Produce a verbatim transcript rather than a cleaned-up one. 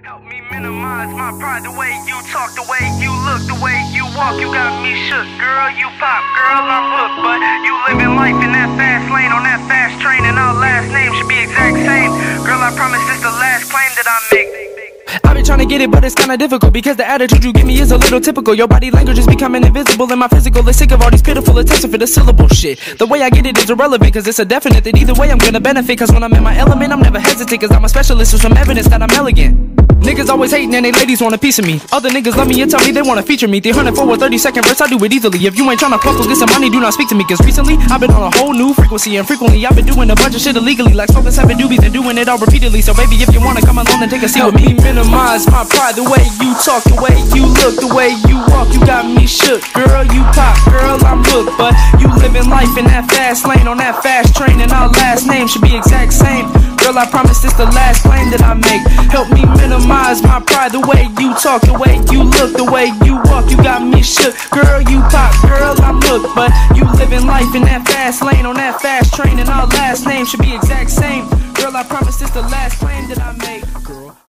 Help me minimize my pride. The way you talk, the way you look, the way you walk, you got me shook. Girl, you pop, girl, I'm hooked. But you living life in that fast lane, on that fast train, and our last name should be exact same. Girl, I promise this the last claim that I make. I've been trying to get it, but it's kinda difficult, because the attitude you give me is a little typical. Your body language is becoming invisible, and my physical is sick of all these pitiful attempts for the syllable shit. The way I get it is irrelevant, cause it's a definite that either way I'm gonna benefit. Cause when I'm in my element, I'm never hesitant, cause I'm a specialist with some evidence that I'm elegant. Niggas always hating and they ladies want a piece of me. Other niggas love me and tell me they wanna feature me. three hundred for a thirty second verse, I do it easily. If you ain't tryna fuck or get some money, do not speak to me. Cause recently, I've been on a whole new frequency, and frequently I've been doing a bunch of shit illegally, like smoking seven doobies and doing it all repeatedly. So baby, if you wanna come along and take a seat with me, minimize my pride. The way you talk, the way you look, the way you walk, you got me shook. Girl, you pop, girl, I'm hooked. But you living life in that fast lane, on that fast train, and our last name should be exact same. Girl, I promise this the last claim that I make. Help me minimize my pride. The way you talk, the way you look, the way you walk, you got me shook. Girl, you pop, girl, I'm hooked. But you living life in that fast lane, on that fast train, and our last name should be exact same. Girl, I promise this the last claim that I make. Girl.